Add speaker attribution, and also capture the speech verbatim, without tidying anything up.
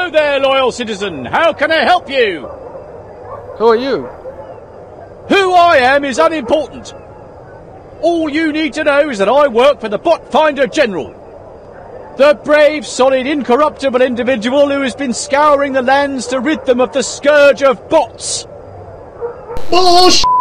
Speaker 1: Hello there, loyal citizen. How can I help you?
Speaker 2: Who are you?
Speaker 1: Who I am is unimportant. All you need to know is that I work for the Botfinder General. The brave, solid, incorruptible individual who has been scouring the lands to rid them of the scourge of bots.
Speaker 3: Bullshit!